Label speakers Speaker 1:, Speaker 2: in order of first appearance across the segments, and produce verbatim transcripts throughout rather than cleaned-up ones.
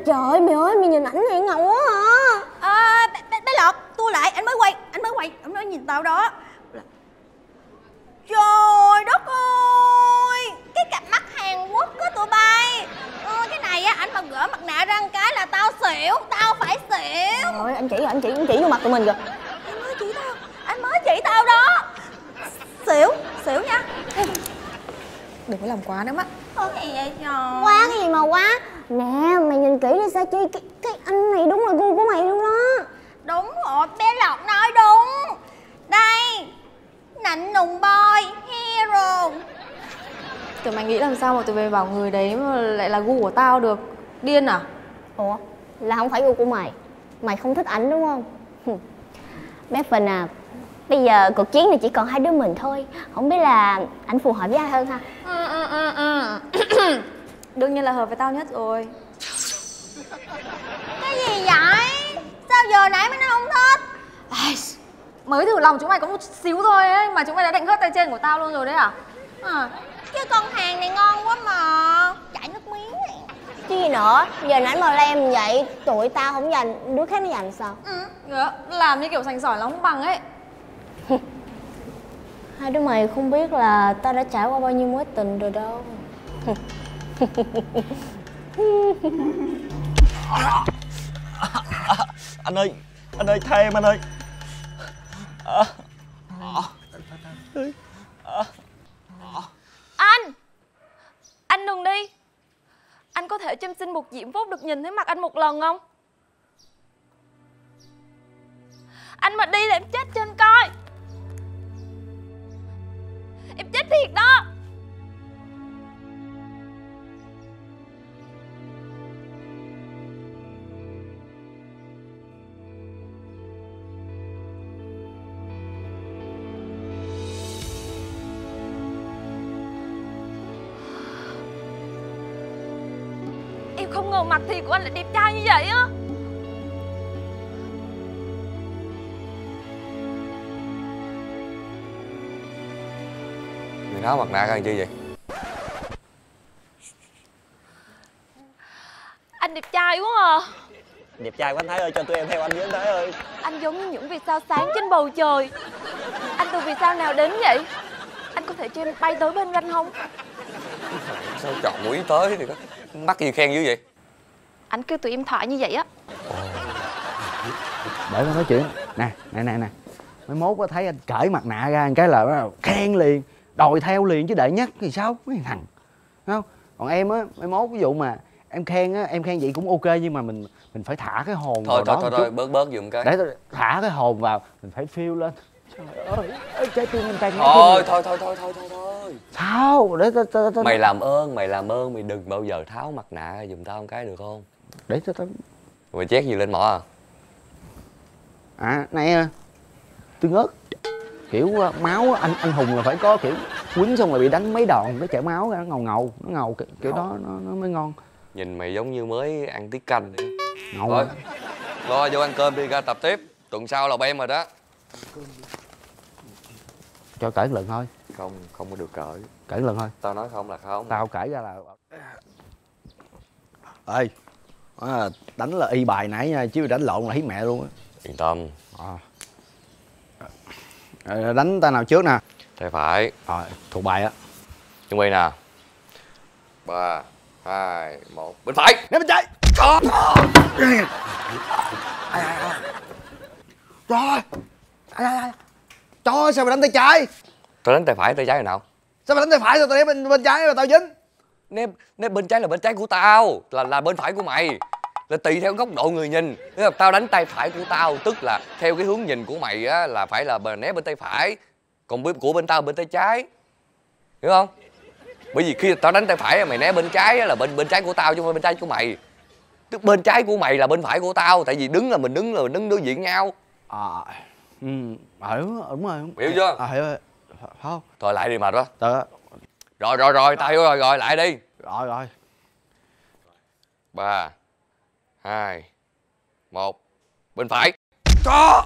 Speaker 1: trời mày ơi, mày nhìn ảnh này ngầu quá à.
Speaker 2: À, bé, bé, bé Lọt, tua lại, anh mới quay, anh mới quay, anh mới nhìn tao đó. Trời đất ơi, cái cặp mắt Hàn Quốc của tụi bay. Ờ, cái này á, anh mà gỡ mặt nạ ra một cái là tao xỉu, tao phải xỉu.
Speaker 1: Rồi anh chỉ rồi, anh chỉ, anh chỉ vô mặt tụi mình rồi.
Speaker 2: Anh mới chỉ tao, anh mới chỉ tao đó. Xỉu, xỉu nha. Đừng có làm quá nữa mắt. Có gì vậy trời?
Speaker 1: Quá cái gì mà quá. Nè, mày nhìn kỹ đi Sa Chi, cái, cái anh này đúng là gu của mày luôn đó.
Speaker 2: Đúng rồi, bé Lọt nói đúng. Đây, nạnh nùng boy, hero.
Speaker 3: Tụi mày nghĩ làm sao mà tụi mày bảo người đấy mà lại là gu của tao được? Điên à?
Speaker 1: Ủa, là không phải gu của mày. Mày không thích ảnh đúng không? Bé Phình à, bây giờ cuộc chiến này chỉ còn hai đứa mình thôi. Không biết là ảnh phù hợp với ai hơn ha?
Speaker 3: Ừ, ừ, ừ, ừ. Đương nhiên là hợp với tao nhất rồi.
Speaker 2: Cái gì vậy? Sao giờ nãy mới nói không thích?
Speaker 3: Ai, mới thử lòng chúng mày có một xíu thôi ấy mà chúng mày đã định hớt tay trên của tao luôn rồi đấy à?
Speaker 2: À, cái con hàng này ngon quá mà. Chảy nước miếng này.
Speaker 1: Chứ gì nữa, giờ nãy mà lem vậy tụi tao không giành, đứa khác nó giành sao?
Speaker 3: Ừ, làm như kiểu sành sỏi là không bằng ấy.
Speaker 1: Hai đứa mày không biết là tao đã trải qua bao nhiêu mối tình rồi đâu.
Speaker 4: Anh ơi, anh ơi tha em anh ơi. À, à, à, à.
Speaker 3: Anh! Anh đừng đi. Anh có thể cho xin một diễm phúc được nhìn thấy mặt anh một lần không? Anh mà đi là em chết cho anh coi. Em chết thiệt đó. Em không ngờ mặt thiệt của anh lại đẹp trai như vậy á.
Speaker 5: Mày tháo mặt nạ ra làm chi vậy?
Speaker 3: Anh đẹp trai quá à.
Speaker 4: Đẹp trai quá anh Thái ơi, cho tụi em theo anh với anh Thái ơi.
Speaker 3: Anh giống như những vì sao sáng trên bầu trời. Anh từ vì sao nào đến vậy? Anh có thể cho em bay tới bên anh không?
Speaker 5: Sao chọn mũi tới thì có mắc gì khen dữ vậy?
Speaker 3: Anh kêu tụi em thoại như vậy á.
Speaker 6: Để tao nói chuyện. Nè, nè, nè, nè. Mấy mốt có thấy anh cởi mặt nạ ra một cái là khen liền, đòi theo liền chứ đợi nhắc thì sao? Mấy thằng. Đúng không? Còn em á, mấy mốt ví dụ mà em khen á, em khen vậy cũng ok nhưng mà mình mình phải thả cái hồn
Speaker 5: thôi,
Speaker 6: vào
Speaker 5: thôi,
Speaker 6: đó
Speaker 5: thôi,
Speaker 6: một
Speaker 5: thôi,
Speaker 6: chút.
Speaker 5: bớt bớt giùm cái.
Speaker 6: Để tôi thả cái hồn vào, mình phải feel lên. Trời ơi, trái tim anh càng
Speaker 5: Thôi, thôi, thôi, thôi, thôi, thôi, thôi.
Speaker 6: Sao? Để tao tao tao
Speaker 5: Mày làm ơn, mày làm ơn, mày đừng bao giờ tháo mặt nạ ra giùm tao một cái được không?
Speaker 6: Để tao tao
Speaker 5: Mày chét gì lên mỏ à?
Speaker 6: À, này tôi ngớt. Kiểu máu anh anh Hùng là phải có kiểu quýnh xong rồi bị đánh mấy đòn nó chảy máu ra, nó ngầu ngầu, nó ngầu kiểu, kiểu đó nó, nó mới ngon.
Speaker 5: Nhìn mày giống như mới ăn tiết canh vậy.
Speaker 6: Ngầu
Speaker 5: Thôi,
Speaker 6: rồi.
Speaker 5: lo vô ăn cơm đi, ra tập tiếp. Tuần sau là bem rồi đó.
Speaker 6: Cho cởi lần thôi.
Speaker 5: Không, không có được cởi.
Speaker 6: Cởi lần thôi.
Speaker 5: Tao nói không là không.
Speaker 6: Tao cởi ra là... Ê, à, đánh là y bài nãy nha, chứ đánh lộn là thấy mẹ luôn á.
Speaker 5: Yên tâm.
Speaker 6: À. À, đánh tay nào trước nè?
Speaker 5: Tay phải.
Speaker 6: Rồi, thuộc bài á.
Speaker 5: Chuẩn bị nè. Ba, hai, một. Bên phải.
Speaker 6: Nè bên trái. Trời. Trời, sao mày đánh tay trái?
Speaker 5: Tao đánh tay phải, tay trái là nào?
Speaker 6: Sao mày đánh tay phải rồi tao để bên bên trái rồi tao dính?
Speaker 5: Nếu, nếu bên trái là bên trái của tao, là là bên phải của mày. Là tùy theo góc độ người nhìn. Nếu mà tao đánh tay phải của tao, tức là theo cái hướng nhìn của mày á, là phải là né bên tay phải. Còn của bên tao bên tay trái. Hiểu không? Bởi vì khi tao đánh tay phải mày né bên trái á, là bên bên trái của tao chứ không phải bên trái của mày. Tức bên trái của mày là bên phải của tao, tại vì đứng là mình đứng là mình đứng đối diện nhau.
Speaker 6: À, ừ, hiểu, đúng rồi.
Speaker 5: Hiểu chưa?
Speaker 6: À, hiểu rồi. Không.
Speaker 5: Thôi lại đi mệt quá.
Speaker 6: Tớ...
Speaker 5: Rồi rồi rồi, tao hiểu rồi, rồi lại đi.
Speaker 6: Rồi rồi.
Speaker 5: Ba, hai, một. Bên phải. Cho.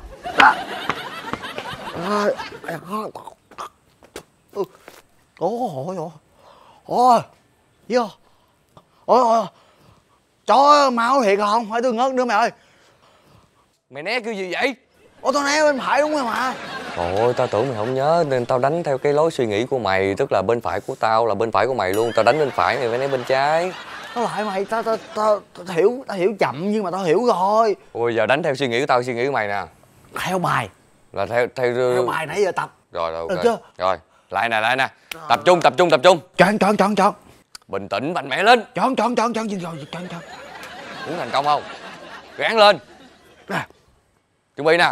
Speaker 6: Ôi ôi ôi. Ôi. Vô. Ôi ôi. Trời mau thiệt không? Phải tôi ngớt nữa mày ơi.
Speaker 5: Mày né kiểu gì vậy?
Speaker 6: Ủa tao né bên phải đúng không mà?
Speaker 5: Trời ơi, tao tưởng mày không nhớ nên tao đánh theo cái lối suy nghĩ của mày. Tức là bên phải của tao là bên phải của mày luôn. Tao đánh bên phải, mày phải né bên trái.
Speaker 6: Tao lại mày, tao tao tao tao hiểu, tao hiểu chậm nhưng mà tao hiểu rồi.
Speaker 5: Ôi giờ đánh theo suy nghĩ của tao, suy nghĩ của mày nè.
Speaker 6: Theo bài.
Speaker 5: Là theo theo
Speaker 6: Theo bài nãy giờ tập.
Speaker 5: Rồi rồi
Speaker 6: Được
Speaker 5: ok.
Speaker 6: chưa?
Speaker 5: Rồi, lại nè, lại nè. Tập trung, tập trung, tập trung.
Speaker 6: Chọn chọn chọn chọn.
Speaker 5: Bình tĩnh, mạnh mẽ lên.
Speaker 6: Chọn chọn chọn chọn chọn chọn chọn.
Speaker 5: Muốn thành công không? Gắng lên.
Speaker 6: Nè.
Speaker 5: Chuẩn bị nè.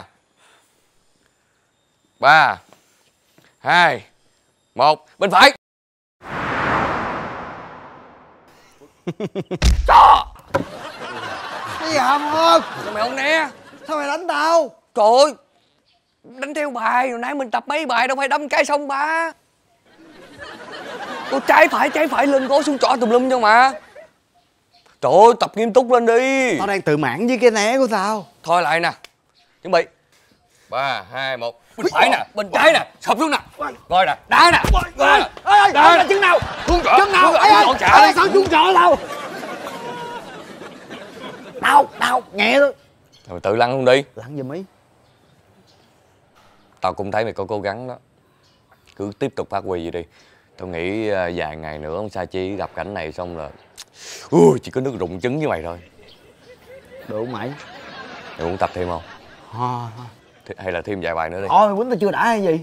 Speaker 5: Ba, hai, một, bên phải. Cho.
Speaker 6: Cái gì hả Phương?
Speaker 5: Sao mày không né?
Speaker 6: Sao mày đánh tao?
Speaker 5: Trời ơi, đánh theo bài, hồi nãy mình tập mấy bài đâu phải đâm cái xong ba. Ôi, trái phải, trái phải lên gối xuống trỏ tùm lum cho mà. Trời ơi, tập nghiêm túc lên đi.
Speaker 6: Tao đang tự mãn với cái né của tao.
Speaker 5: Thôi lại nè. Chuẩn bị. Ba, hai, một. Bên phải nè, bên trái nè, sụp xuống nè. Rồi nè, đá nè. Rồi nè.
Speaker 6: Ê ê,
Speaker 5: Đá
Speaker 6: là
Speaker 5: nè.
Speaker 6: chân nào?
Speaker 5: Xuống trỏ.
Speaker 6: Chân nào?
Speaker 5: Xuống
Speaker 6: Ê ê,
Speaker 5: trỏ trả
Speaker 6: ê,
Speaker 5: đi.
Speaker 6: sao xuống trỏ tao? Đau, đau, nhẹ thôi.
Speaker 5: Rồi tự lăn luôn đi.
Speaker 6: Lăn giùm ý.
Speaker 5: Tao cũng thấy mày có cố gắng đó. Cứ tiếp tục phát huy vậy đi. Tao nghĩ uh, vài ngày nữa ông Sa Chi gặp cảnh này xong là ui, chỉ có nước rụng trứng với mày thôi.
Speaker 6: Được mày.
Speaker 5: Mày muốn tập thêm không?
Speaker 6: À,
Speaker 5: Th hay là thêm vài bài nữa đi.
Speaker 6: thôi mày quýnh tao chưa đã hay gì?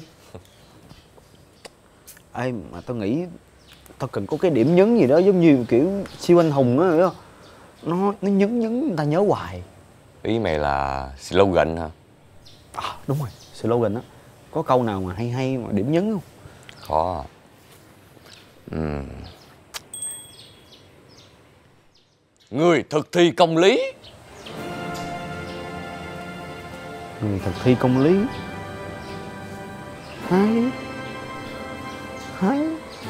Speaker 6: Ê mà tao nghĩ tao cần có cái điểm nhấn gì đó giống như kiểu siêu anh hùng á, hiểu không? Nó nó nhấn nhấn người ta nhớ hoài.
Speaker 5: Ý mày là slogan hả?
Speaker 6: À, đúng rồi, slogan á. Có câu nào mà hay hay mà điểm nhấn không?
Speaker 5: Khó à. Uhm. Người thực thi công lý.
Speaker 6: Người thực thi công lý. Hay. Hay.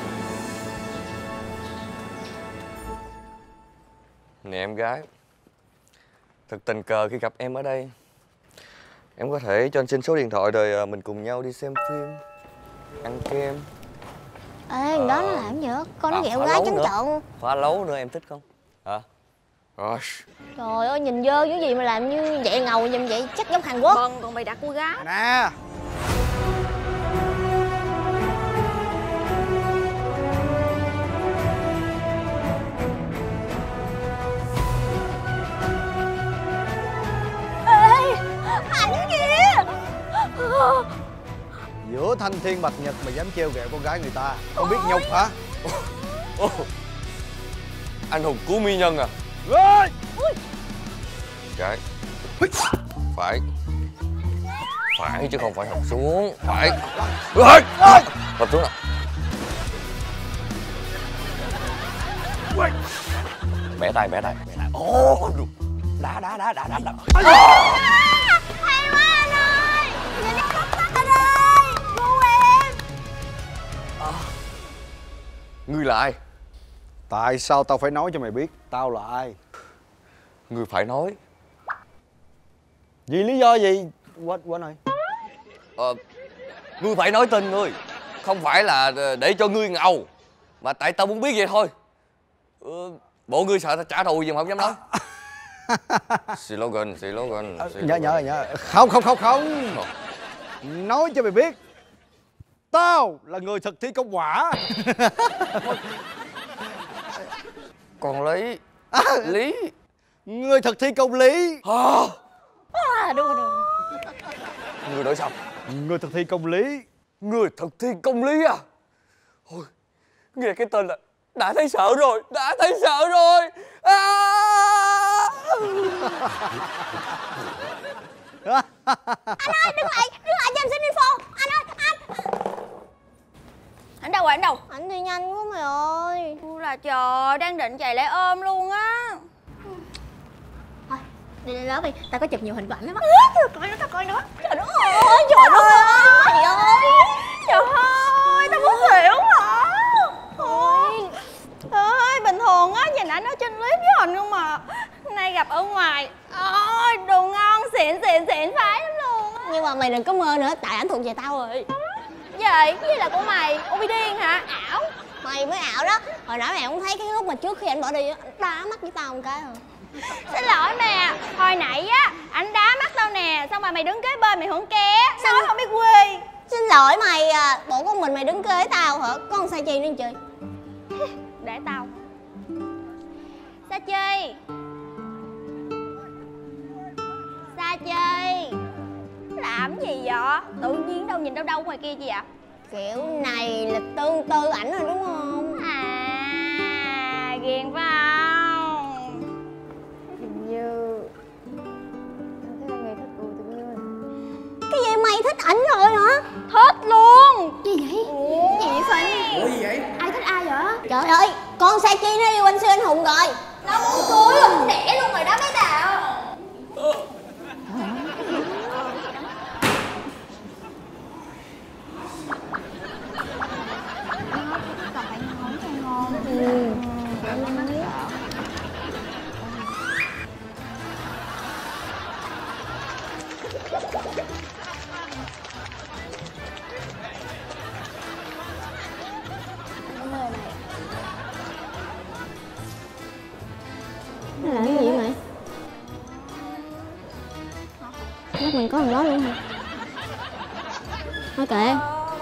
Speaker 5: Nè em gái, thật tình cờ khi gặp em ở đây. Em có thể cho anh xin số điện thoại rồi mình cùng nhau đi xem phim, ăn kem.
Speaker 1: Ê, ờ... đó nó làm gì đó? Con nó
Speaker 5: à,
Speaker 1: ghẹo gái trắng trợn.
Speaker 5: Phá lấu nữa em thích không? Hả? Rồi.
Speaker 1: Trời ơi, nhìn dơ cái gì mà làm như vậy ngầu như vậy, chắc giống Hàn Quốc.
Speaker 2: Vâng, còn mày đặt cô gái.
Speaker 6: Nè.
Speaker 2: Ê, ảnh kìa.
Speaker 6: Giữa thanh thiên bạch nhật mà dám trêu ghẹo con gái người ta, không biết nhục hả?
Speaker 5: Oh. Anh hùng cứu mỹ nhân à?
Speaker 6: Ê!
Speaker 5: Trái. Phải. Phải chứ không phải hợp xuống. Phải. Ê! Hợp xuống nào. Bẻ tay, bẻ tay. Ồ, đá, đá, đá, đá, đá, đá.
Speaker 2: Hay quá anh ơi. Nhìn em bắt mắt anh ơi. Gu em.
Speaker 5: À, ngươi là ai?
Speaker 6: Tại sao tao phải nói cho mày biết tao là ai?
Speaker 5: Ngươi phải nói.
Speaker 6: Vì lý do gì? Quên, quên rồi.
Speaker 5: Ờ, ngươi phải nói tên ngươi. Không phải là để cho ngươi ngầu, mà tại tao muốn biết vậy thôi. Ừ, bộ ngươi sợ tao trả thù gì mà không dám nói. Slogan, slogan, slogan.
Speaker 6: Nhớ, nhớ, nhớ. Không, không, không, không. Nói cho mày biết, tao là người thực thi công quả.
Speaker 5: Còn Lý. À, Lý.
Speaker 6: Người thực thi công lý.
Speaker 5: À,
Speaker 1: À, đúng rồi, đúng rồi.
Speaker 5: Người đổi sao?
Speaker 6: Người thực thi công lý.
Speaker 5: Người thực thi công lý à? Ôi, nghe cái tên là đã thấy sợ rồi, đã thấy sợ rồi. À!
Speaker 2: Anh ơi, đứng lại, đứng lại cho em xin info. Anh ơi, anh. Anh đâu rồi, anh đâu?
Speaker 1: Anh đi nhanh quá mày ơi.
Speaker 2: Ui là trời, đang định chạy lại ôm luôn á.
Speaker 1: Thôi, đi lên lớp đi, tao có chụp nhiều hình của ảnh lắm á.
Speaker 2: Trời coi nữa, tao coi nữa. Trời đất ơi, trời đất ơi. Mày ơi. Trời ơi, tao muốn xỉu hả? Ôi. Trời ơi, bình thường á, nhìn ảnh ở trên clip với hình không mà. Nay gặp ở ngoài. Ôi, đồ ngon, xịn, xịn, xịn phái lắm luôn á.
Speaker 1: Nhưng mà mày đừng có mơ nữa, tại ảnh thuộc về tao rồi.
Speaker 2: Gì? Cái gì là của mày? ô bê điên hả? Ảo?
Speaker 1: Mày mới ảo đó. Hồi nãy mày không thấy cái lúc mà trước khi anh bỏ đi á, đá mắt với tao một cái rồi.
Speaker 2: Xin lỗi mẹ, hồi nãy á anh đá mắt tao nè, xong rồi mày đứng kế bên mày hưởng ké, nói không biết quê.
Speaker 1: Xin lỗi mày à, bộ con mình mày đứng kế tao hả? Con Sa Chi nữa chơi.
Speaker 2: Để tao. Sa Chi. Sa Chi. Làm gì vậy? Tự nhiên đâu nhìn đâu đâu ngoài kia gì vậy?
Speaker 1: Kiểu này là tương tư ảnh rồi đúng không?
Speaker 2: À, ghiền phải không?
Speaker 3: Hình như anh thấy anh ấy thích tôi tự nhiên.
Speaker 1: Cái gì mày thích ảnh rồi hả?
Speaker 2: Thích luôn.
Speaker 1: Gì vậy?
Speaker 2: Gì vậy Phình?
Speaker 5: Ủa gì vậy?
Speaker 3: Ai thích ai vậy?
Speaker 1: Trời ơi, con Sa Chi nó yêu anh Siêu Anh Hùng rồi.
Speaker 2: Nó muốn cưới luôn, đẻ luôn rồi đó mấy tao.
Speaker 1: Nó làm cái gì mày? Mắt mình có thằng đó luôn hả? Thôi kệ.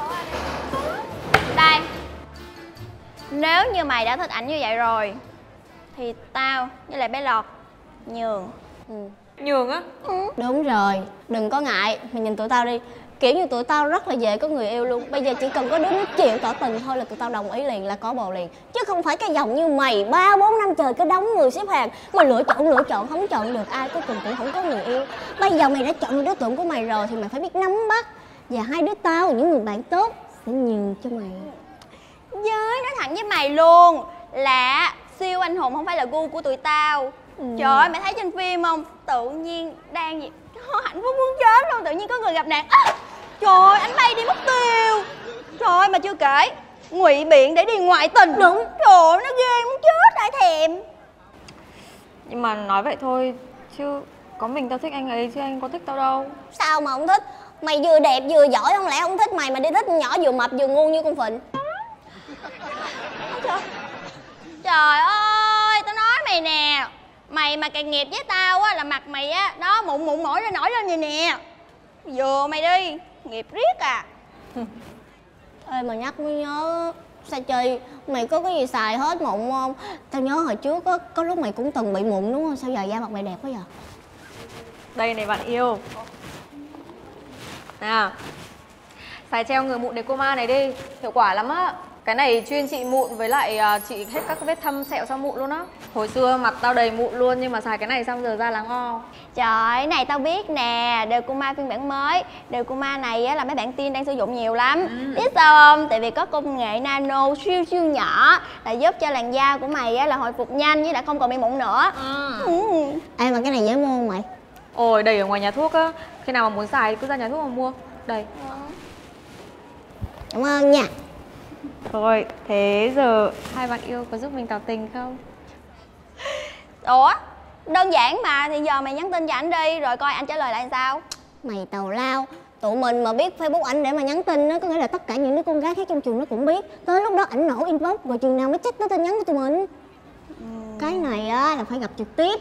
Speaker 2: Đây. Nếu như mày đã thích ảnh như vậy rồi thì tao với lại bé Lọt nhường.
Speaker 1: Ừ.
Speaker 3: Nhường á?
Speaker 1: Đúng rồi, đừng có ngại, mày nhìn tụi tao đi. Kiểu như tụi tao rất là dễ có người yêu luôn. Bây giờ chỉ cần có đứa nó chịu tỏ tình thôi là tụi tao đồng ý liền, là có bồ liền. Chứ không phải cái dòng như mày ba bốn năm trời cứ đóng người xếp hàng, mà lựa chọn lựa chọn không chọn được ai, cuối cùng cũng không có người yêu. Bây giờ mày đã chọn được đối tượng của mày rồi thì mày phải biết nắm bắt. Và hai đứa tao, những người bạn tốt, sẽ nhường cho mày.
Speaker 2: Với nói thẳng với mày luôn là siêu anh hùng không phải là gu của tụi tao. Ừ. Trời ơi, mày thấy trên phim không? Tự nhiên đang gì hạnh phúc muốn chết luôn, tự nhiên có người gặp nạn. À, trời ơi, anh bay đi mất tiêu. Trời ơi, mà chưa kể ngụy biện để đi ngoại tình.
Speaker 1: Đúng.
Speaker 2: Trời ơi, nó ghê muốn chết, ai thèm.
Speaker 3: Nhưng mà nói vậy thôi chứ có mình tao thích anh ấy chứ anh có thích tao đâu.
Speaker 1: Sao mà không thích? Mày vừa đẹp vừa giỏi, không lẽ không thích mày mà đi thích nhỏ vừa mập vừa ngu như con Phình?
Speaker 2: Trời. Trời ơi, tao nói mày nè, mày mà càng nghiệp với tao á là mặt mày á đó mụn mụn mỏi ra nổi lên vậy nè. Vừa mày đi, nghiệp riết à.
Speaker 1: Ê mà nhắc mới nhớ, Sa Chi, mày có cái gì xài hết mụn không? Tao nhớ hồi trước á, có lúc mày cũng từng bị mụn đúng không? Sao giờ da mặt mày đẹp quá vậy?
Speaker 3: Đây này bạn yêu. Nào, xài treo người mụn để cô ma này đi, hiệu quả lắm á. Cái này chuyên trị mụn với lại uh, trị hết các vết thâm sẹo sau mụn luôn á. Hồi xưa mặt tao đầy mụn luôn nhưng mà xài cái này xong giờ da là ngo.
Speaker 2: Trời ơi, cái này tao biết nè, đều cô ma phiên bản mới. Đều cô ma này á là mấy bạn teen đang sử dụng nhiều lắm. Ừ. Biết sao không? Tại vì có công nghệ nano siêu siêu nhỏ là giúp cho làn da của mày á là hồi phục nhanh với lại không còn bị mụn nữa. Ừ.
Speaker 1: Ừ. Ê mà cái này dễ mua không mày?
Speaker 3: Ôi đầy ở ngoài nhà thuốc á. Khi nào mà muốn xài cứ ra nhà thuốc mà mua. Đây.
Speaker 1: Cảm ơn nha.
Speaker 3: Rồi, thế giờ hai bạn yêu có giúp mình tỏ tình không?
Speaker 2: Ủa? Đơn giản mà, thì giờ mày nhắn tin cho ảnh đi rồi coi anh trả lời lại sao.
Speaker 1: Mày tào lao, tụi mình mà biết Facebook ảnh để mà nhắn tin á, có nghĩa là tất cả những đứa con gái khác trong trường nó cũng biết. Tới lúc đó ảnh nổ inbox rồi chừng nào mới check tới tin nhắn của tụi mình. Ừ. Cái này á là phải gặp trực tiếp.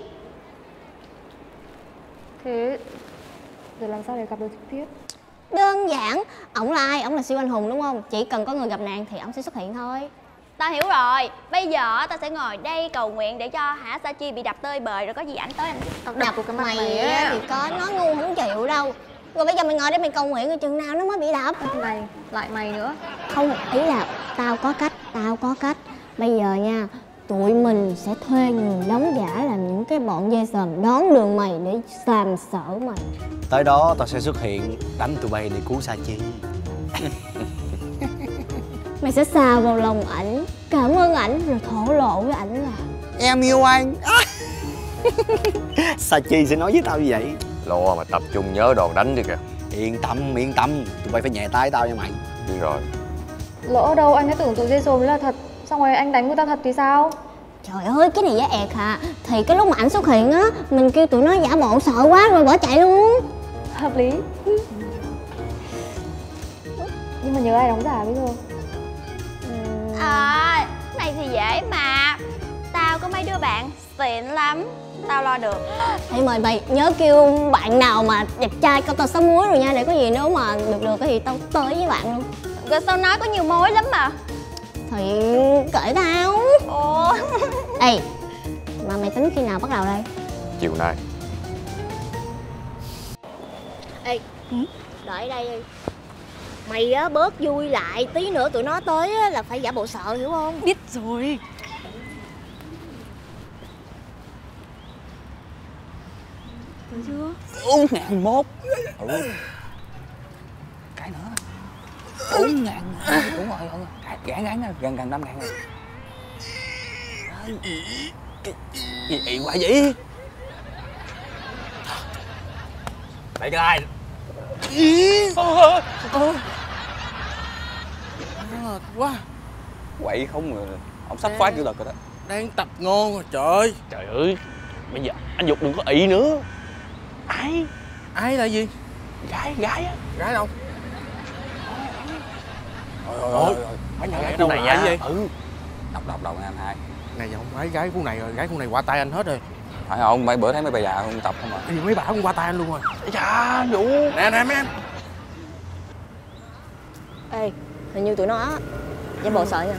Speaker 3: Thế giờ làm sao để gặp được trực tiếp?
Speaker 1: Đơn giản, ổng là ai? Ổng là siêu anh hùng đúng không? Chỉ cần có người gặp nạn thì ổng sẽ xuất hiện thôi.
Speaker 2: Tao hiểu rồi, bây giờ tao sẽ ngồi đây cầu nguyện để cho hả Sa Chi bị đập tơi bời rồi có gì ảnh tới anh
Speaker 1: đập của cái mặt mày, mày á thì có, nó ngu không chịu đâu. Rồi bây giờ mày ngồi đây mày cầu nguyện rồi chừng nào nó mới bị đập.
Speaker 3: Này, lại mày nữa.
Speaker 1: Không, ý là tao có cách, tao có cách. Bây giờ nha, tụi mình sẽ thuê người đóng giả làm những cái bọn dê sờm đón đường mày để sàm sỡ mày.
Speaker 6: Tới đó tao sẽ xuất hiện đánh tụi bay để cứu Sa Chi.
Speaker 1: Mày sẽ xà vào lòng ảnh, cảm ơn ảnh rồi thổ lộ với ảnh là
Speaker 6: em yêu anh. Sa Chi sẽ nói với tao như vậy.
Speaker 5: Lo mà tập trung nhớ đòn đánh đi kìa.
Speaker 6: Yên tâm, yên tâm, tụi bay phải nhẹ tay tao nha mày.
Speaker 5: Biết rồi.
Speaker 3: Lỡ đâu anh ấy tưởng tụi dê sồm là thật, xong rồi anh đánh người ta thật thì sao?
Speaker 1: trời ơi cái này giá ẹt à. Thì cái lúc mà ảnh xuất hiện á, mình kêu tụi nó giả bộ sợ quá rồi bỏ chạy luôn.
Speaker 3: Hợp lý. Nhưng mà nhớ ai đóng giả bây giờ?
Speaker 2: À, cái này thì dễ mà. Tao có mấy đứa bạn xịn lắm. Tao lo được.
Speaker 1: Ê mời mày nhớ kêu bạn nào mà đẹp trai câu tao sáu muối rồi nha, để có gì nếu mà được được thì tao tới với bạn luôn.
Speaker 2: Rồi sao nói có nhiều mối lắm mà.
Speaker 1: Thì kể tao.
Speaker 2: Ồ.
Speaker 1: Ê, mà mày tính khi nào bắt đầu đây?
Speaker 5: Chiều nay.
Speaker 1: Ê, đợi đây đi. Mày á bớt vui lại, tí nữa tụi nó tới á, là phải giả bộ sợ, hiểu không?
Speaker 2: Biết rồi. Được chưa?
Speaker 4: Bốn ngàn mốt. Ừ. Cái nữa. Bốn ngàn. Đúng rồi, đúng rồi. Gán gán ra, gần gần năm ngàn rồi. Cái gì ị quá vậy? Lại cái ai? Ờ, ờ.
Speaker 7: À, quá.
Speaker 4: Quậy không rồi. Ông sắp phá kỷ luật rồi đó.
Speaker 7: Đang tập ngon rồi trời.
Speaker 4: Trời ơi, bây giờ anh Dục đừng có ị nữa. Ai?
Speaker 7: Ai là gì?
Speaker 4: Gái, gái á.
Speaker 7: Gái đâu?
Speaker 4: Rồi, rồi, rồi.
Speaker 7: Mấy nhà gái
Speaker 4: Cái
Speaker 7: đâu
Speaker 4: này
Speaker 7: là ai
Speaker 4: nha.
Speaker 7: vậy?
Speaker 4: Ừ. Đọc, đọc, đọc nha anh hai.
Speaker 7: Này giờ không phải gái khu này rồi, gái khu này qua tay anh hết rồi.
Speaker 4: Phải không? Mấy bữa thấy mấy bà già không tập không à?
Speaker 7: Thì mấy bà cũng qua tay anh luôn rồi.
Speaker 4: Chà, Vũ.
Speaker 7: Nè nè mấy em.
Speaker 1: Ê, hình như tụi nó á giả bộ sợ nha.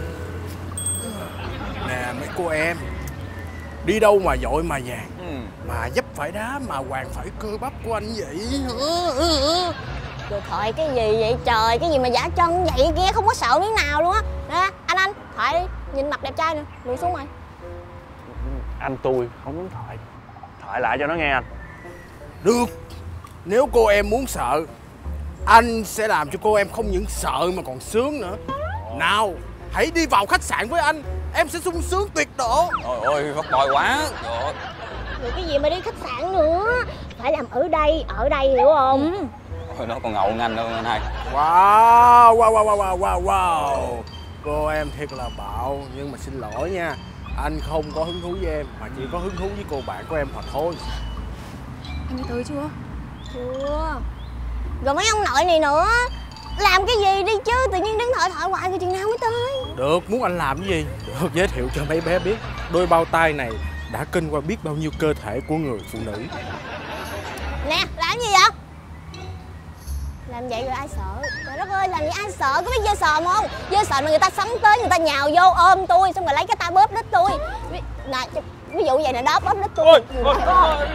Speaker 7: Nè mấy cô em. Đi đâu mà vội mà vàng.
Speaker 4: Ừ.
Speaker 7: Mà dấp phải đá mà hoàng phải cơ bắp của anh vậy.
Speaker 1: Rồi thoại cái gì vậy trời, cái gì mà giả chân vậy kia, không có sợ miếng nào luôn á. Nè, anh anh, thoại đi, nhìn mặt đẹp trai nè, lùi xuống mày.
Speaker 4: Anh tôi không muốn thoại. Thoại lại cho nó nghe anh.
Speaker 7: Được. Nếu cô em muốn sợ, anh sẽ làm cho cô em không những sợ mà còn sướng nữa. Nào, hãy đi vào khách sạn với anh. Em sẽ sung sướng tuyệt độ.
Speaker 4: Trời ơi, hot boy quá. Trời.
Speaker 1: Rồi cái gì mà đi khách sạn nữa, phải làm ở đây, ở đây hiểu không? Ừ.
Speaker 4: Ôi, nó còn ngầu hơn anh đâu anh hai.
Speaker 7: Wow, wow, wow, wow, wow, wow. Cô em thiệt là bạo. Nhưng mà xin lỗi nha, anh không có hứng thú với em, mà chỉ có hứng thú với cô bạn của em mà thôi.
Speaker 2: Anh đi tới chưa?
Speaker 1: Chưa. Rồi mấy ông nội này nữa, làm cái gì đi chứ, tự nhiên đứng thoại thoại hoài rồi chừng nào mới tới.
Speaker 7: Được, muốn anh làm cái gì? Được, giới thiệu cho mấy bé biết. Đôi bao tay này đã kinh qua biết bao nhiêu cơ thể của người phụ nữ.
Speaker 1: Nè, làm gì vậy? Làm vậy rồi ai sợ? Trời đất ơi, làm vậy ai sợ? Có biết dơ sòm không? Dơ sòm là người ta sắm tới, người ta nhào vô ôm tôi, xong rồi lấy cái tay bóp đít tôi. Nè, ví dụ vậy nè đó, bóp đít tôi.
Speaker 4: Ôi, ôi, ôi.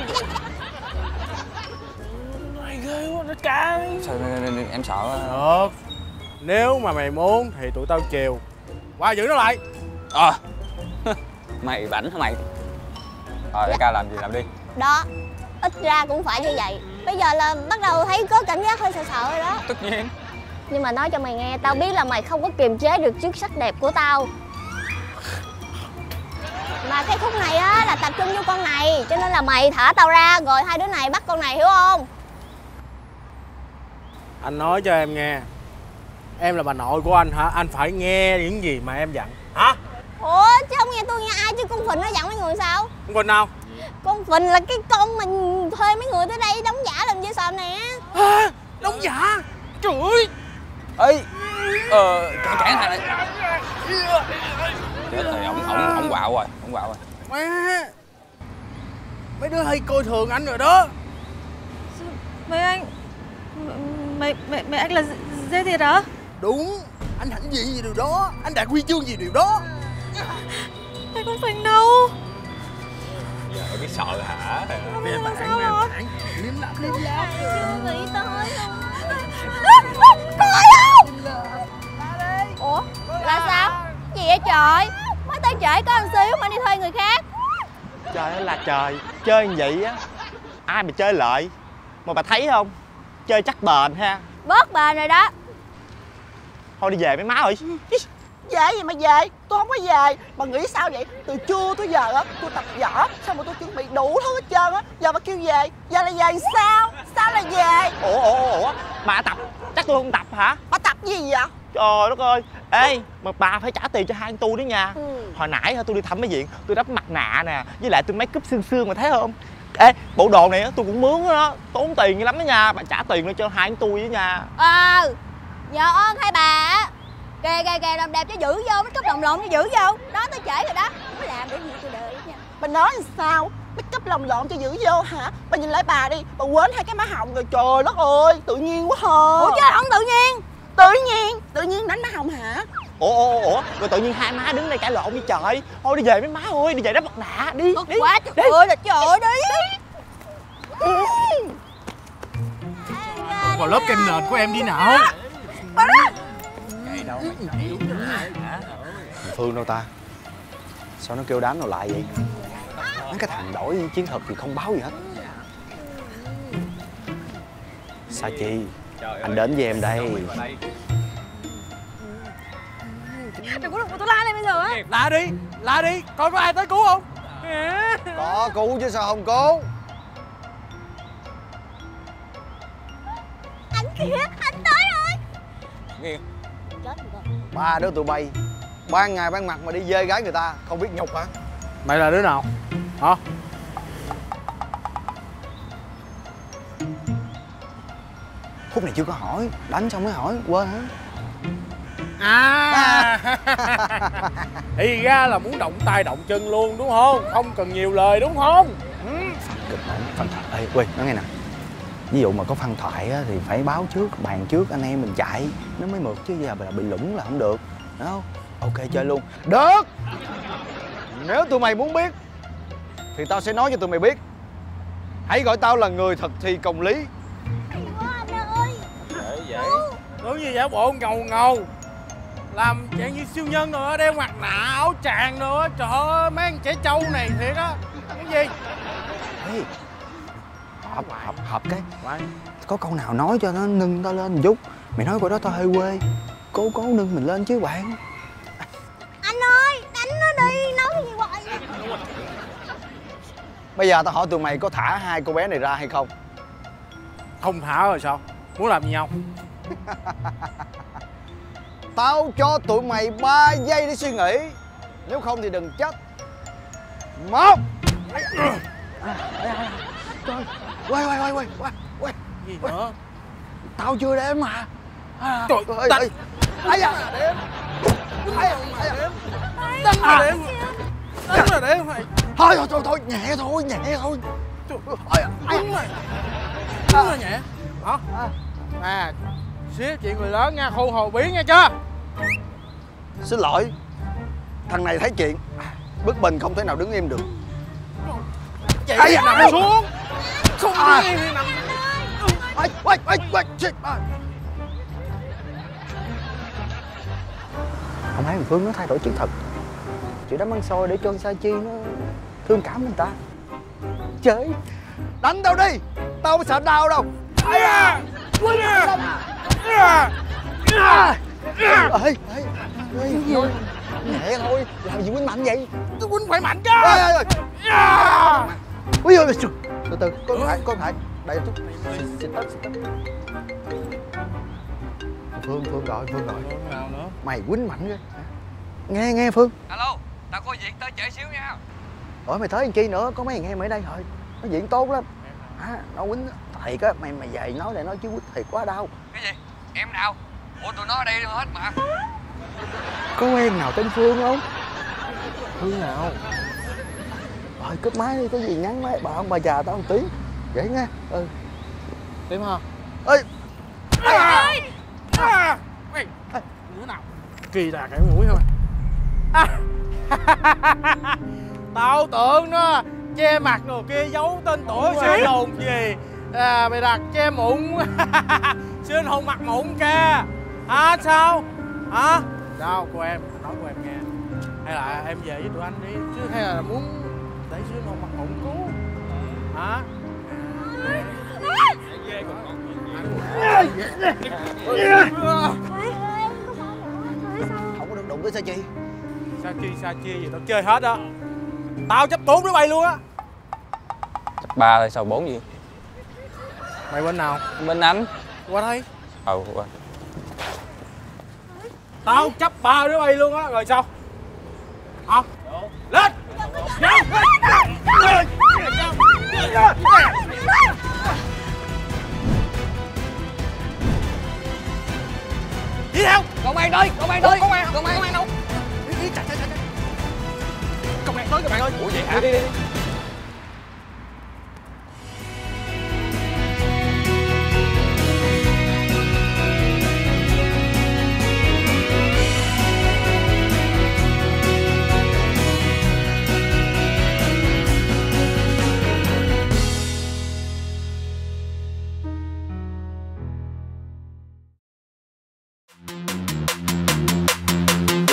Speaker 4: Mày ghê quá, nó cay. Sao em sợ?
Speaker 7: Được. Nếu mà mày muốn thì tụi tao chiều. Qua giữ nó lại.
Speaker 4: Ờ. À. Mày bảnh hả mày? Ờ, đại ca làm gì làm đi.
Speaker 1: Đó, ít ra cũng phải như vậy. Bây giờ là bắt đầu thấy có cảm giác hơi sợ sợ rồi đó.
Speaker 4: Tất nhiên.
Speaker 1: Nhưng mà nói cho mày nghe, tao biết là mày không có kiềm chế được trước sắc đẹp của tao. Mà cái khúc này á là tập trung vô con này, cho nên là mày thả tao ra rồi hai đứa này bắt con này, hiểu không?
Speaker 7: Anh nói cho em nghe, em là bà nội của anh hả? Anh phải nghe những gì mà em dặn. Hả?
Speaker 1: Ủa chứ không nghe tôi nghe ai chứ, con Phình nó dặn mấy người sao?
Speaker 7: Con Quỳnh nào?
Speaker 1: Con Phình là cái con mà thuê mấy người tới đây đóng giả làm dê sòm nè.
Speaker 7: À, đóng giả. Trời ơi.
Speaker 4: Ê. Ờ, cản cản này. Chết rồi, ổng ổng ổng quạo rồi, ổng quạo rồi.
Speaker 7: Má. Mấy đứa hay coi thường anh rồi đó.
Speaker 2: Mấy anh Mấy, mấy, mấy anh là dê thiệt hả?
Speaker 7: Đúng. Anh hãnh diện gì điều đó. Anh đạt huy chương gì điều đó.
Speaker 2: Anh không Phình đâu.
Speaker 4: Giờ biết sợ hả?
Speaker 7: Về bạn, về bạn. Liếm lắm, liếm lắm.
Speaker 1: Chưa nghĩ tới luôn.
Speaker 2: Coi không? Ủa? Là sao? Gì vậy trời? Mới tới trễ có một xíu mà đi thuê người khác.
Speaker 8: Trời ơi là trời, chơi như vậy á ai mà chơi lại. Mà bà thấy không, chơi chắc bền ha.
Speaker 2: Bớt bền rồi đó.
Speaker 8: Thôi đi về mấy má ơi.
Speaker 9: Về gì mà về, tôi không có về. Bà nghĩ sao vậy? Từ trưa tới giờ á, tôi tập võ, xong rồi tôi chuẩn bị đủ thứ hết trơn á. Giờ bà kêu về, giờ là về sao? Sao là về?
Speaker 8: Ủa ủa ủa, bà tập, chắc tôi không tập hả?
Speaker 9: Bà tập gì vậy?
Speaker 8: Trời đất ơi. Ê, mà bà phải trả tiền cho hai anh tôi đó nha.
Speaker 9: Ừ.
Speaker 8: Hồi nãy tôi đi thăm mấy viện, tôi đắp mặt nạ nè, với lại tôi make up xương xương mà thấy không? Ê, bộ đồ này tôi cũng mướn đó, tốn tiền dữ lắm đó nha. Bà trả tiền cho hai anh tôi với nha.
Speaker 2: Ờ, nhờ ơn hai bà. Kìa kìa kìa, làm đẹp cho giữ vô, make up lồng lộn cho giữ vô. Đó tới trễ rồi đó. Không có làm để gì tôi đợi nha.
Speaker 9: Bà nói làm sao? make up lồng lộn cho dữ vô hả? Bà nhìn lại bà đi, bà quên hai cái má hồng rồi, trời đất ơi, tự nhiên quá hờ.
Speaker 2: Ủa chứ không tự nhiên?
Speaker 9: Tự nhiên, tự nhiên đánh má hồng hả?
Speaker 8: Ủa ủa ủa rồi tự nhiên hai má đứng đây cãi lộn đi trời. Thôi đi về mấy má ơi, đi về đắp mặt nạ đi.
Speaker 2: Tức
Speaker 8: đi
Speaker 2: quá trời ơi là trời đi.
Speaker 7: Vào lớp kem nền của em đi nào.
Speaker 6: Phương đâu ta? Sao nó kêu đám nào lại vậy? Mấy cái thằng đổi chiến thuật thì không báo gì hết. Sa Chi, anh đến với em đây.
Speaker 2: Đừng có đụng vào tôi la lên bây giờ á.
Speaker 7: La đi, la đi, coi có ai tới cứu không?
Speaker 6: Có cứu chứ sao không cứu.
Speaker 1: Anh kìa, anh tới rồi.
Speaker 4: Nghiền.
Speaker 1: Chết rồi.
Speaker 6: Ba đứa tụi bay ban ngày ban mặt mà đi dê gái người ta, không biết nhục hả?
Speaker 7: Mày là đứa nào? Hả?
Speaker 6: Phút này chưa có hỏi, đánh xong mới hỏi, quên hả?
Speaker 7: À, thì ra là muốn động tay động chân luôn đúng không? Không cần nhiều lời đúng không? Ừ.
Speaker 6: Kịch bản phân thoại. Ê, quên, nói nghe nè. Ví dụ mà có phân thoại á, thì phải báo trước, bàn trước, anh em mình chạy nó mới mượt, chứ giờ là bị lủng là không được, đúng không? Ok, chơi luôn. Được. Nếu tụi mày muốn biết thì tao sẽ nói cho tụi mày biết. Hãy gọi tao là người thực thi công lý.
Speaker 7: Đúng như giả bộ ngầu ngầu, làm dạng như siêu nhân rồi, đeo mặt nạ áo choàng nữa. Trời ơi, mấy anh trẻ trâu này thiệt á. Cái gì?
Speaker 6: Ê, hợp, hợp, hợp cái có câu nào nói cho nó nâng tao lên một chút. Mày nói câu đó tao hơi quê, cố cố nâng mình lên chứ bạn.
Speaker 1: Anh ơi, đánh nó đi, nói cái gì hoài.
Speaker 6: Bây giờ tao hỏi tụi mày có thả hai cô bé này ra hay không?
Speaker 7: Không thả rồi sao? Muốn làm gì nhau?
Speaker 6: Tao cho tụi mày ba giây để suy nghĩ, nếu không thì đừng chết. Một. Trời, quay quay quay quay quay quay.
Speaker 7: Gì nữa?
Speaker 6: Tao chưa đếm mà.
Speaker 7: Trời
Speaker 6: ơi, ơi. Ai da. Ai da.
Speaker 7: Đánh là đếm. Đánh là đếm mày.
Speaker 6: Thôi thôi thôi thôi, nhẹ thôi, nhẹ thôi.
Speaker 7: Đúng rồi. Đúng rồi nhẹ. Hả? À, xíu chuyện người lớn nha, khu hồ biến nha chưa?
Speaker 6: Xin lỗi, thằng này thấy chuyện bức bình không thể nào đứng im được.
Speaker 7: Chị à, nằm à. xuống. Không
Speaker 6: à.
Speaker 7: đứng im thì nằm.
Speaker 6: Ê, ê, ê, ê, shit. Không thấy thằng Phương nó thay đổi chiến thuật, chị đấm ăn xôi để cho Sa Chi nó thương cảm người ta. Trời, đánh tao đi, tao không sợ đau đâu.
Speaker 7: Ây da. Quên à.
Speaker 6: Ê, ê, ê, nhẹ thôi, làm gì quýnh mạnh vậy?
Speaker 7: Tôi quýnh phải mạnh chứ.
Speaker 6: Ê, ê, ê. Ui ơi, từ từ, có phải, có phải. Đây chút. Xin tắt, xin tắt. Phương, Phương gọi, Phương gọi.
Speaker 7: Nào nữa?
Speaker 6: Mày quýnh mạnh ghê. Nghe, nghe Phương.
Speaker 5: Alo, tao có việc tới trễ xíu nha.
Speaker 6: Ủa mày tới làm chi nữa, có mấy thằng em ở đây thôi. Nó diễn tốt lắm. À, nó quýnh thiệt á, mày mày về nói lại nói chứ quýnh thiệt quá đau.
Speaker 5: Cái gì? Em nào? Ủa tụi nó ở đây hết mà.
Speaker 6: Có em nào tên Phương không?
Speaker 7: Phương nào?
Speaker 6: Rồi cúp máy đi, có gì nhắn máy bà ông bà già tao một tiếng. Vậy nha. Ừ.
Speaker 7: Tiếp hả?
Speaker 6: Ê.
Speaker 7: Ê ơi. À. Ê. Đứa nào? Kỳ đà cái mũi thôi. À. Tao tưởng nó che mặt đồ kia giấu tên tuổi siêu hồn gì. À, mày đặt che mụn. Siêu hồn mặt mụn kìa. Hả sao? Hả? Sao cô em? Nói cô em nghe. Hay là em về với tụi anh đi. Chứ hay là muốn để siêu hồn mặt mụn cứu. Hả?
Speaker 6: Không có được đụng tới Sa Chi.
Speaker 7: Sa Chi, Sa Chi gì tao chơi hết á. Tao chấp bốn đứa bay luôn á.
Speaker 4: Chấp ba thôi sao bốn gì?
Speaker 7: Mày bên nào?
Speaker 4: Bên anh.
Speaker 7: Qua đây.
Speaker 4: Ừ, qua.
Speaker 7: Tao chấp ba đứa bay luôn á, rồi sao? Hả? Lên! Đi theo!
Speaker 5: Công an tới, công an tới.
Speaker 7: Công an, công an, công an đâu? Đi, đi, chạy, chạy, chạy. Công an tới các bạn ơi.
Speaker 5: Ủa vậy hả?
Speaker 7: Đi, đi, đi.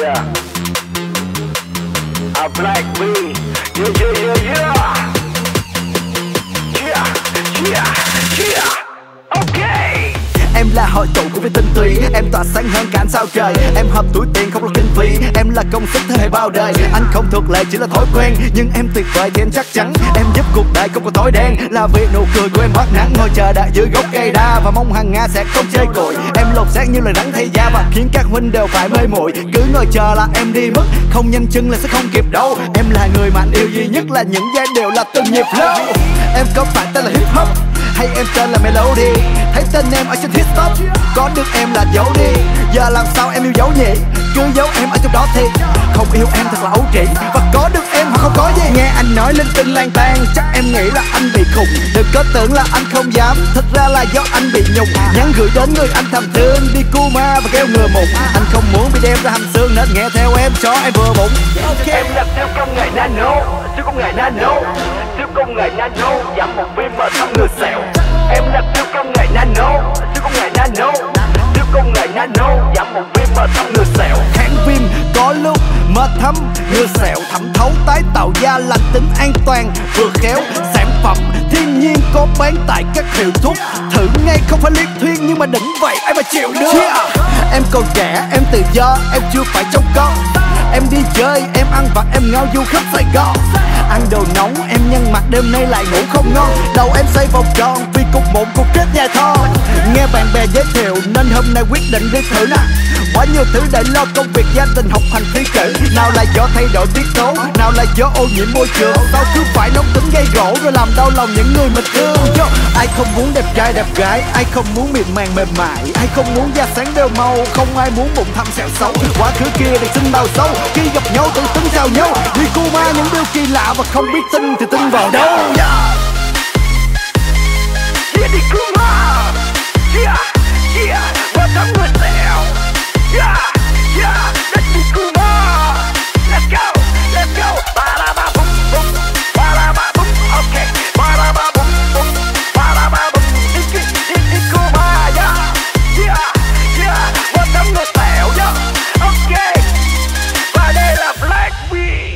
Speaker 10: Yeah. A Black B. Yeah, yeah, yeah, yeah. Yeah, yeah, yeah. Okay.
Speaker 11: Em là hội tụ của vi tinh túy, em tỏa sáng hơn cả ánh sao trời. Em hợp túi tiền không lo kinh phí, em là công sức thế hệ bao đời. Anh không thuộc lệ chỉ là thói quen, nhưng em tuyệt vời thì em chắc chắn em giúp cuộc đời không còn tối đen. Là vì nụ cười của em bắt nắng, ngồi chờ đợi dưới gốc cây đa và mong hàng Nga sẽ không chơi cội. Em lột xác như lời rắn thay da và khiến các huynh đều phải mê muội. Cứ ngồi chờ là em đi mất, không nhanh chân là sẽ không kịp đâu. Em là người mà anh yêu duy nhất, là những giai điệu là từng nhịp flow. Em có phải tên là hip hop hay em tên là melody? Thấy tên em ở trên hit stop, có được em là giấu đi. Giờ làm sao em yêu dấu nhỉ? Cứ giấu em ở trong đó thì không yêu em thật là ấu trĩ, và có được em mà không có gì. Nghe anh nói linh tinh lang tan, chắc em nghĩ là anh bị khùng. Đừng có tưởng là anh không dám, thật ra là do anh bị nhục. Nhắn gửi đến người anh thầm thương, đi Kuma và kêu ngừa mụn. Anh không muốn bị đem ra hầm xương nên nghe theo em cho em vừa bụng.
Speaker 10: Okay. Em là siêu công nghệ nano, siêu công nghệ nano, siêu công nghệ nano, giảm một viên mỡ thâm ngừa sẹo. Em là siêu công nghệ nano, siêu công nghệ nano, siêu công nghệ nano, giảm một viên mỡ thâm ngừa sẹo.
Speaker 11: Kháng viêm có lúc mỡ thâm ngừa sẹo, thẩm thấu tái tạo da lành tính an toàn vừa khéo. Sản phẩm thiên nhiên có bán tại các hiệu thuốc, thử ngay không phải liệt thuyên nhưng mà đỉnh vậy ai mà chịu được. Yeah. Em còn trẻ, em tự do, em chưa phải trông con. Em đi chơi, em ăn vặt, em ngao du khắp Sài Gòn. Ăn đồ nóng, em nhăn mặt đêm nay lại ngủ không ngon. Đầu em xoay vòng tròn vì cục mụn cục kết nhà thon. Nghe bạn bè giới thiệu nên hôm nay quyết định đi thử nè. Quá nhiều thứ để lo công việc, gia đình, học hành, thi cử. Nào là do thay đổi tiết tố, nào là do ô nhiễm môi trường. Sao cứ phải nóng tính gây gỗ rồi làm đau lòng những người mình thương. Yo, ai không muốn đẹp trai đẹp gái, ai không muốn miệng màng mềm mại, ai không muốn da sáng đều màu, không ai muốn bụng thâm sẹo xấu. Quá khứ kia được sinh đau sâu, khi gặp nhau tự tính chào nhau. Đi Kuma những điều kỳ lạ và không biết tin thì tin vào đâu.
Speaker 10: Yeah. Yeah, đi Kuma. Yeah, yeah, và thấm người sẹo. Yeah, yeah, let's đi Kuma. Let's go, let's go. Ba da ba bum bum, ba da ba bum. Okay, ba da ba bum bum, ba da ba bum. Đi đi đi đi Kuma. Yeah, yeah, yeah, và thấm người sẹo. Yeah, okay. Và đây là Black B.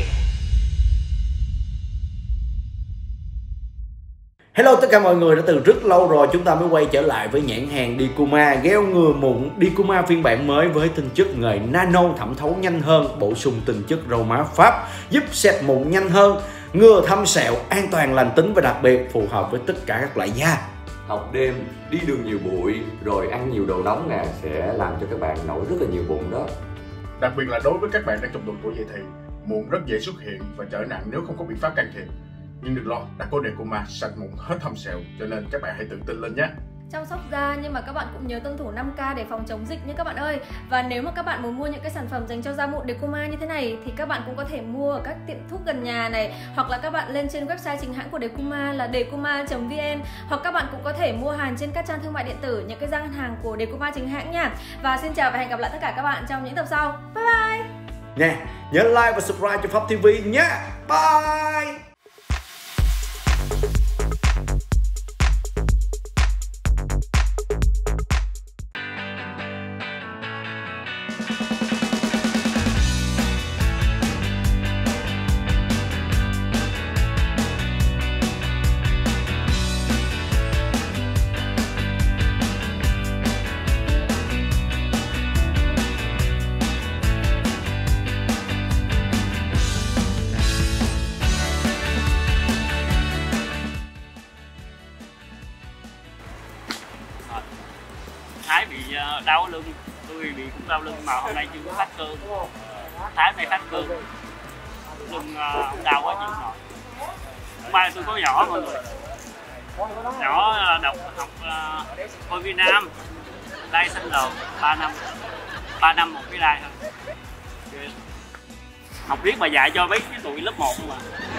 Speaker 6: Hello tất cả mọi người, đã từ rất lâu rồi chúng ta mới quay trở lại với nhãn hàng Dicuma gel ngừa mụn. Dicuma phiên bản mới với tinh chất nghệ nano thẩm thấu nhanh hơn, bổ sung tinh chất rau má Pháp giúp xẹp mụn nhanh hơn, ngừa thâm sẹo, an toàn lành tính và đặc biệt phù hợp với tất cả các loại da.
Speaker 5: Học đêm, đi đường nhiều bụi, rồi ăn nhiều đồ nóng nè sẽ làm cho các bạn nổi rất là nhiều bụng đó.
Speaker 7: Đặc biệt là đối với các bạn đang trong độ tuổi dậy thì, mụn rất dễ xuất hiện và trở nặng nếu không có biện pháp can thiệp. Nhưng đừng lo, đã có Dicuma sạch mụn hết thâm sẹo, cho nên các bạn hãy tự tin lên nhé.
Speaker 3: Chăm sóc da nhưng mà các bạn cũng nhớ tuân thủ năm K để phòng chống dịch nha các bạn ơi. Và nếu mà các bạn muốn mua những cái sản phẩm dành cho da mụn Dicuma như thế này thì các bạn cũng có thể mua ở các tiệm thuốc gần nhà này, hoặc là các bạn lên trên website chính hãng của Dicuma là decuma chấm vn, hoặc các bạn cũng có thể mua hàng trên các trang thương mại điện tử, những cái gian hàng của Dicuma chính hãng nha. Và xin chào và hẹn gặp lại tất cả các bạn trong những tập sau. Bye bye.
Speaker 6: Nè, nhớ like và subscribe cho Pháp ti vi nhé. Bye.
Speaker 12: Thái bị đau lưng, tôi bị cũng đau lưng mà hôm nay chưa có phát cơn. Thái hôm nay phát cơn, lưng đau quá chịu nổi. Hôm nay tôi có nhỏ mọi người, nhỏ đọc học Hồi Việt Nam, đai xanh lờ ba năm, ba năm một cái đai thôi. Học biết mà dạy cho mấy cái tụi lớp một mà.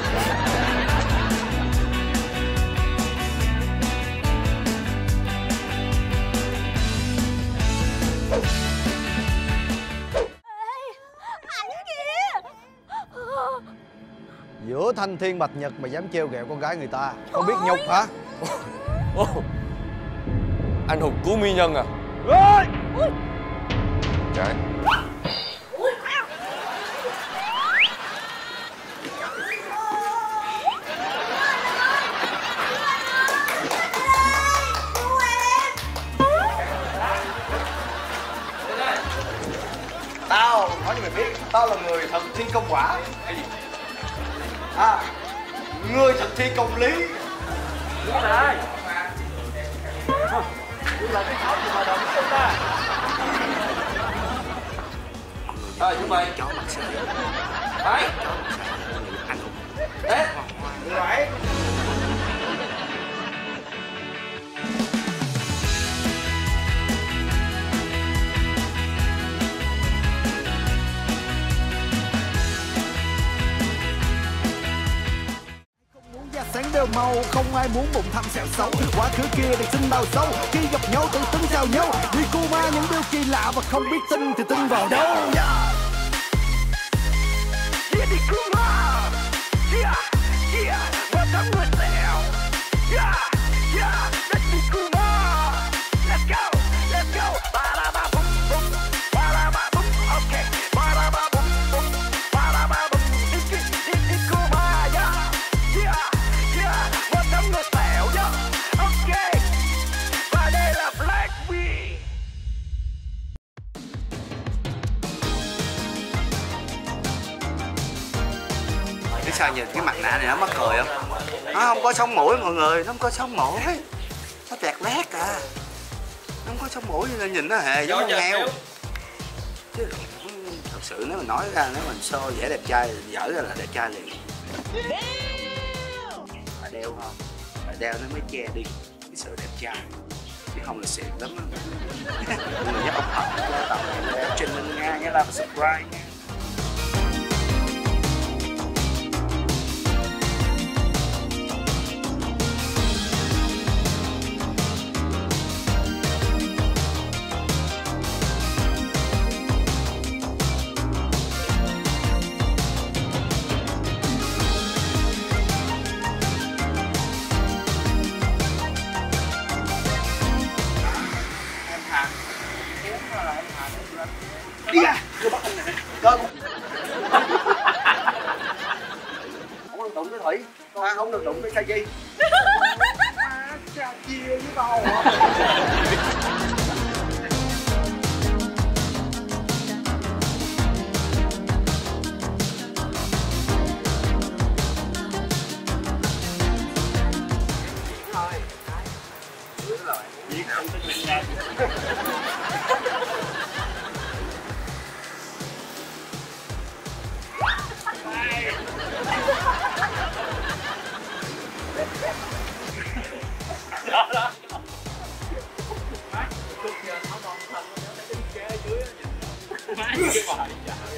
Speaker 6: Giữa thanh thiên bạch nhật mà dám trêu ghẹo con gái người ta, không biết nhục hả?
Speaker 5: Ô, anh hùng cứu mỹ nhân à? Trời.
Speaker 11: Tao nói cho mày biết, tao là người thực thi công quả. À, người thực thi công lý.
Speaker 12: Đúng rồi.
Speaker 11: Đúng là cái tháo gì mà đồng ý ta. Rồi chúng mày chọn mặt xe. Đấy. Đấy. Đấy.
Speaker 10: Sáng đều màu, không ai muốn bụng thăm sẹo xấu. Quá khứ kia được xin đào sâu, khi gặp nhau tự tính chào nhau. Đi cô ma những điều kỳ lạ và không biết tin thì tin vào đâu. Yeah. Yeah, đi cô ma. Yeah, yeah, và thăm người sẹo. Yeah, yeah, let's đi cô ma. Let's go, let's go. Ba-da-ba bum bum, ba-da-ba bum, okay. Ba-da-ba bum bum, ba-da-ba bum. Đi đi đi đi cô ma, yeah, yeah.
Speaker 6: Biết sao nhìn cái mặt nạ này nó mắc cười không? Nó không có sống mũi mọi người, nó không có sống mũi. Nó tẹt lét à. Nó không có sống mũi nên nhìn nó hề giống con heo. Chứ thật sự nếu mình nói ra, nếu mình show vẻ đẹp trai, dở ra là đẹp trai liền. Phải đeo không? Phải đeo nó mới che đi cái sự đẹp trai. Chứ không là xịn lắm á. Mọi người nhớ ủng hộ cho tập này trên mình nha, nhớ like và subscribe nha.
Speaker 11: Đi ra, tôi bắt anh nè. Cơ không được đụng với Thủy. À, không được đụng với Sa Chi. À, Sa chia với tao hả?
Speaker 12: Má cái bài